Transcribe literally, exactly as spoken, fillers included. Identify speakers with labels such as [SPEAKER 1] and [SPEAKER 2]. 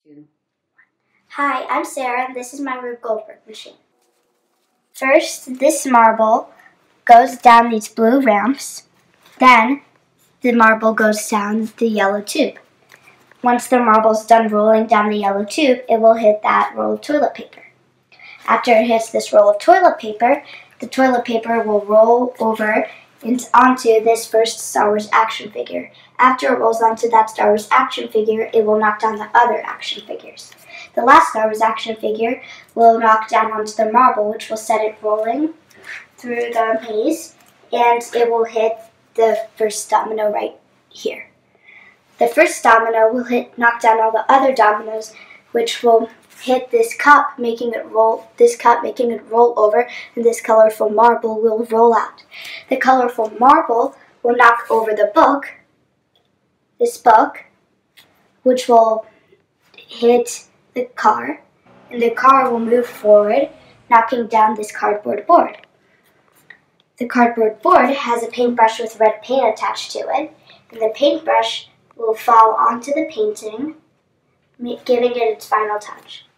[SPEAKER 1] Two.
[SPEAKER 2] Hi, I'm Sarah, and this is my Rube Goldberg machine. First, this marble goes down these blue ramps. Then, the marble goes down the yellow tube. Once the marble's done rolling down the yellow tube, it will hit that roll of toilet paper. After it hits this roll of toilet paper, the toilet paper will roll over into, onto this first Star Wars action figure. After it rolls onto that Star Wars action figure, it will knock down the other action figures. The last Star Wars action figure will knock down onto the marble, which will set it rolling through the maze, and it will hit the first domino right here. The first domino will hit, knock down all the other dominoes, which will hit this cup, making it roll. This cup, making it roll over, and this colorful marble will roll out. The colorful marble will knock over the book, this book, which will hit the car, and the car will move forward, knocking down this cardboard board. The cardboard board has a paintbrush with red paint attached to it, and the paintbrush will fall onto the painting, giving it its final touch.